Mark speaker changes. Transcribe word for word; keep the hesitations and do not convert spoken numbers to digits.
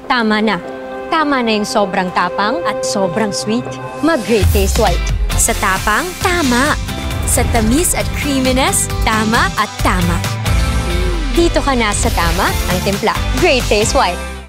Speaker 1: Tama na. Tama na yung sobrang tapang at sobrang sweet. Mag-Great Taste White.
Speaker 2: Sa tapang, tama. Sa tamis at creaminess, tama at tama.
Speaker 1: Dito ka na sa tama ang timpla. Great Taste White.